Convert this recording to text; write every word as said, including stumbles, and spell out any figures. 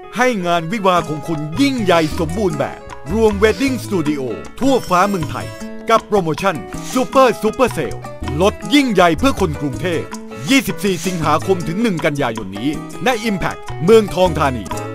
ให้งานวิวาห์ของคุณยิ่งใหญ่สมบูรณ์แบบรวมเวดดิ้งสตูดิโอทั่วฟ้าเมืองไทยกับโปรโมชั่นซูเปอร์ซูเปอร์เซลลดยิ่งใหญ่เพื่อคนกรุงเทพยี่สิบสี่สิงหาคมถึงหนึ่งกันยายนนี้ณ Impact เมืองทองธานี